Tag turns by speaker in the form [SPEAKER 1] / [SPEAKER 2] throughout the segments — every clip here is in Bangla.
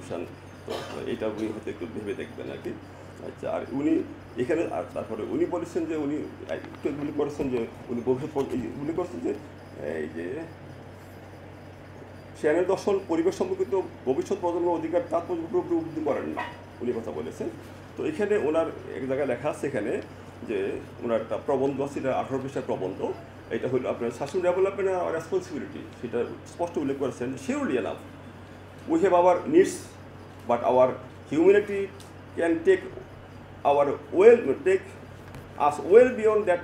[SPEAKER 1] কনজামশন। তো এটা উনি হয়তো একটু ভেবে দেখবেন আর কি। আচ্ছা, আর উনি এখানে আর তারপরে উনি বলেছেন যে উনি একটু উল্লেখ করেছেন যে উনি উল্লেখ করেছেন যে এই যে শেয়ারের দর্শন পরিবেশ সম্পর্কিত ভবিষ্যৎ প্রজন্মের অধিকার তাৎপর্য উপলব্ধি করেন না, উনি কথা বলেছেন। তো এখানে ওনার এক জায়গায় লেখা আছে এখানে যে ওনার একটা প্রবন্ধ আছে, এটা 18 পৃষ্ঠার প্রবন্ধ। এটা হলো আপনার সাসটেইনেবল ডেভেলপমেন্ট আর রেসপন্সিবিলিটি, সেটা স্পষ্ট উল্লেখ করেছেন। Surely enough we have our needs but our humanity can take our take us well beyond that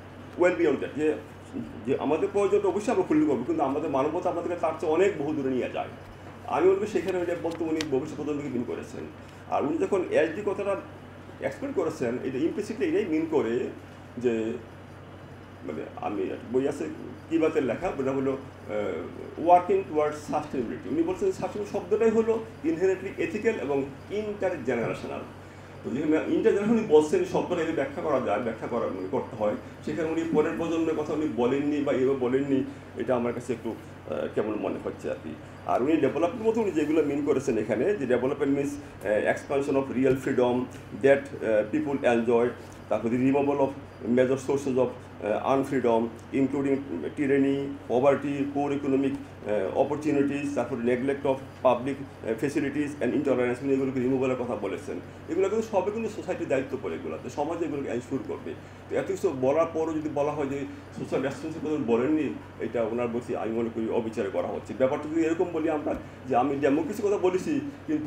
[SPEAKER 1] যে যে আমাদের প্রয়োজনটা অবশ্যই আমরা ফুলফিল করবো, কিন্তু আমাদের মানবতা আমাদেরকে তার চেয়ে অনেক বহু দূরে নিয়ে যায়। আমি বলবো সেখানে ওইটা বলতে উনি ভবিষ্যৎ প্রজন্মকে মিন করেছেন। আর উনি যখন এসডি কথাটা এক্সপ্লেন করেছেন, এটা ইমপ্লিসিটলি এটাই মিন করে যে মানে আমি বই আছে কিবাতের লেখা, ওটা হলো ওয়ার্কিং টুয়ার্ডস সাস্টেনেবিলিটি। উনি বলছেন সাস্টেনেবল শব্দটাই হলো ইনহেরেন্টলি এথিক্যাল এবং ইন্টার জেনারেশনাল। তো যেখানে ইন্টার জেনারেশন উনি বলছেন শব্দটা যদি ব্যাখ্যা করা যায়, করতে হয়, সেখানে উনি পরের প্রজন্মের কথা উনি বলেননি বা এভাবে বলেননি, এটা আমার কাছে একটু কেমন মনে হচ্ছে আর কি। আর উনি ডেভেলপমেন্ট মতো উনি যেগুলো মিন করেছেন এখানে, যে development means expansion of real freedom that people enjoy, তারপরে removal of major sources of unfreedom including tyranny, poverty, poor economic opportunities, তারপরে neglect of public facilities and intolerance, উনি এগুলোকে রিমুভালের কথা বলেছেন। এগুলো কিন্তু সবই কিন্তু সোসাইটির দায়িত্ব পড়ে, এগুলোতে সমাজ এগুলোকে এনশিওর করবে। তো এত কিছু বলার পরও যদি বলা হয় যে সোশ্যাল রেসপন্সিবিলিটি বলেননি, এটা ওনার বলছি আমি মনে করি অবিচারে করা হচ্ছে। ব্যাপারটা যদি এরকম বলি আমরা যে আমি ডেমোক্রেসি কথা বলেছি কিন্তু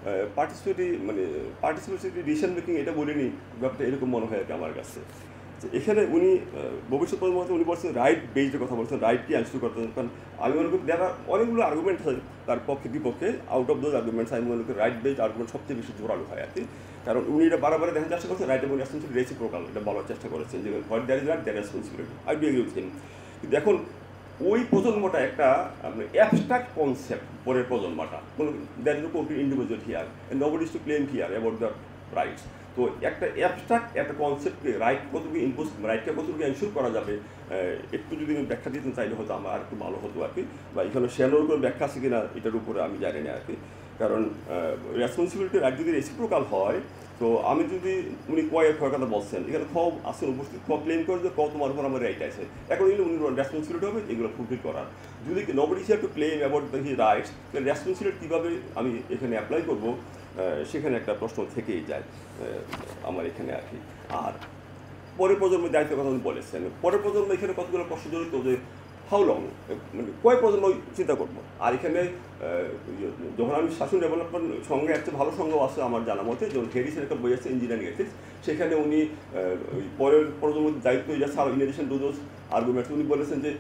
[SPEAKER 1] পার্টিসিপেটরি ডিসিশন মেকিং এটা বলিনি, ব্যাপারটা এরকম মনে হয় আর কি আমার কাছে। এখানে উনি ভবিষ্যৎ প্রজন্মে উনি বলছেন রাইট বেসড কথা বলছেন, রাইটকে অ্যান্সার করতে। কারণ আমি মনে করি দেখা অনেকগুলো আর্গুমেন্ট হয় তার পক্ষে বিপক্ষে, আউট অফ দোজ আর্গুমেন্টস আমি মনে করি রাইট বেসড আর্গুমেন্ট সবচেয়ে বেশি জোরালো হয় আর কি। কারণ উনি এটা বারবার দেখার চেষ্টা করছেন রাইট এবং রেসপন্সিবিলিটি রেসিপ্রোকাল, এটা বলার চেষ্টা করেছেন যে what that is right that responsibility, I do agree with him. কিন্তু এখন ওই প্রজন্মটা একটা অ্যাবস্ট্রাক্ট কনসেপ্ট, পরের প্রজন্মটা that is complete individual here and nobody is to claim here about the rights. তো একটা অ্যাবস্ট্রাক্ট একটা কনসেপ্টকে রাইটকে কতটুকু এনশিওর করা যাবে, একটু যদি আমি ব্যাখ্যা দিতে চাইলে হয়তো আমার আর একটু ভালো হতো আর কি, বা এখানে শ্যানোর কোনো ব্যাখ্যা আছে কিনা এটার উপরে আমি জানি না আর কি। কারণ রেসপন্সিবিলিটি রাইট যদি রেসিপ্রোকাল হয়, তো আমি যদি উনি কয়ের কথা বলছেন, এখানে খ আসেন উপস্থিত, খ ক্লেম করে যে ক তোমার উপর আমার রাইট আছে, এখন এগুলো উনি রেসপন্সিবিলিটি হবে এগুলো ফুলফিল করার। যদি nobody is to claim about the he rights, তাহলে রেসপন্সিবিলিটি কীভাবে আমি এখানে অ্যাপ্লাই করবো, সেখানে একটা প্রশ্ন থেকেই যায় আমার এখানে আর কি। আর পরের প্রজন্মের দায়িত্বের কথা উনি বলেছেন, পরের প্রজন্ম এখানে কতগুলো প্রশ্ন জড়িত যে হাউ লং, মানে কয় প্রজন্ম চিন্তা করবো। আর এখানে যখন আমি শাসন ডেভেলপমেন্ট সঙ্গে একটা ভালো সঙ্গ আছে আমার জানা মতে, যেমন হেরিসের একটা বই আছে ইঞ্জিনিয়ারিং এথিক্স, সেখানে উনি পরের প্রজন্মের দায়িত্ব ছাড়া in addition to those arguments উনি বলেছেন যে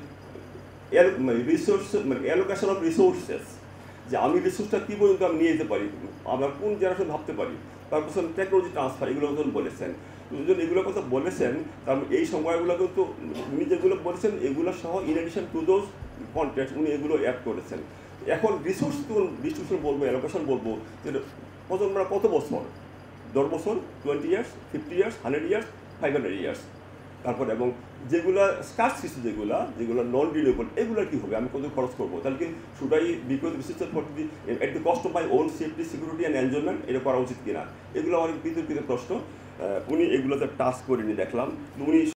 [SPEAKER 1] রিসোর্স মানে অ্যালোকেশন অফ রিসোর্সেস, যে আমি রিসোর্সটা কী পর্যন্ত আমি নিয়ে যেতে পারি, আমরা কোন জেনারেশন ভাবতে পারি, তারপর টেকনোলজি ট্রান্সফার, এগুলো যখন বলেছেন, যখন এগুলোর কথা বলেছেন, কারণ এই সময়গুলো কিন্তু উনি যেগুলো বলেছেন এগুলো সহ in addition to those context উনি এগুলো অ্যাড করেছেন। এখন রিসোর্স ডিস্ট্রিবিউশন বলবো, অ্যালোকেশন বলবো, যে প্রজন্মরা কত বছর, 10 বছর, 20 ইয়ার্স, 50 ইয়ার্স, 100 ইয়ার্স, 500 ইয়ার্স, তারপরে এবং যেগুলো স্কার্স কিছু যেগুলো নন রিনিউয়েবল, এগুলো কী হবে, আমি কত খরচ করবো, তাহলে কি should I because research for the at the cost of my own safety, security and enjoyment, এটা করা উচিত কিনা, এগুলো অনেক বিতর্কিত প্রশ্ন। উনি এগুলোতে টাচ করেনি দেখলাম। উনি